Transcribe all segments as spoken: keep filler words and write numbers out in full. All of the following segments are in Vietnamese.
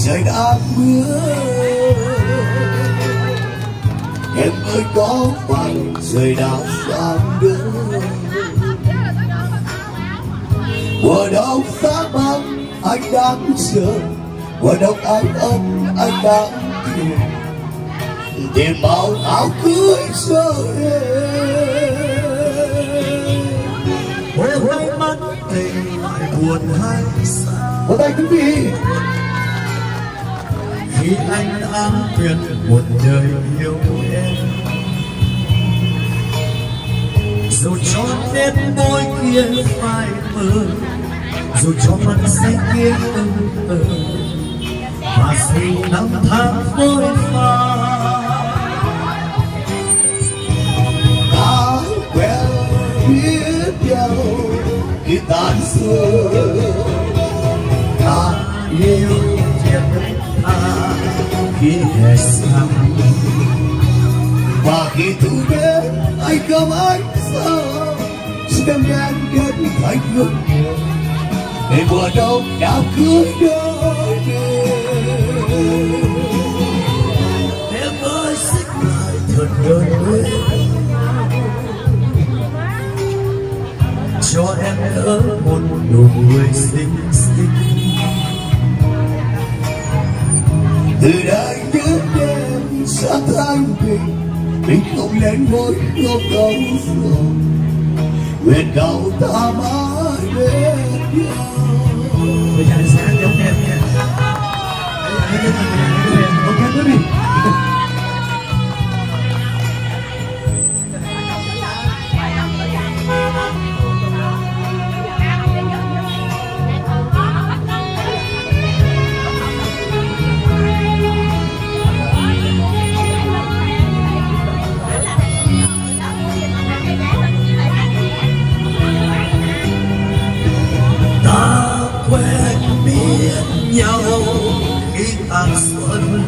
trời đang mưa em ơi có phải trời đã sáng đưa mùa đông xa băng anh đang chờ mùa đông anh ấm anh đang tìm tìm màu áo cưới cho em ôi hai mắt tình lại buồn hay sao một tay quý vị khi anh ám tuyệt một đời yêu em dù cho nét môi kia phai mờ dù cho mắt xanh kia ưng ừ và dù năm tháng vội vã ta quen biết nhau khi tan xưa ta yêu thiệt tha khi hè xa và khi thu đến anh không anh sao xem đen kết thành gương để mùa đông đám cưới đôi em ơi xích lại thật đơn quên cho em đỡ một nụ cười xinh xinh từ đây những đêm xa thanh bình mình không lên ngôi không cầu rồi nguyện cầu ta mãi bên nhau. Bây giờ sáng giống em nha. Ok cứ đi. Nhau khi tàn xuân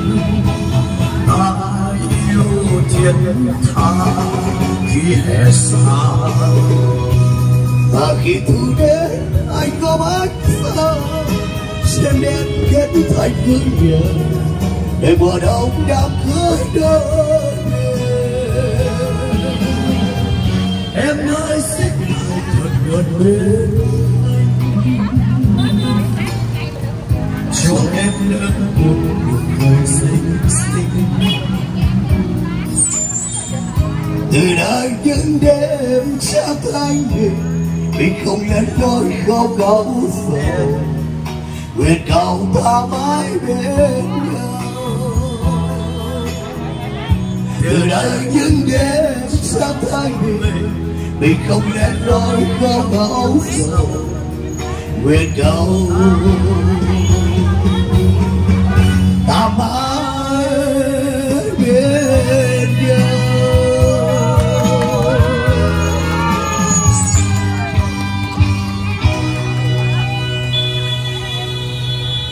ta yêu thiệt tha khi hè xa và khi thu đến anh có mắt sao xem đen kết thành hương nhớ để mùa đông đám cưới đôi em ơi xích lại thật gần bên cho em đỡ một nụ cười xinh xinh từ đây những đêm xa thanh bình mình không lên đôi không cầu sầu nguyện cầu ta mãi bên nhau từ đây những đêm xa thanh bình mình không lên đôi không cầu sầu nguyện cầu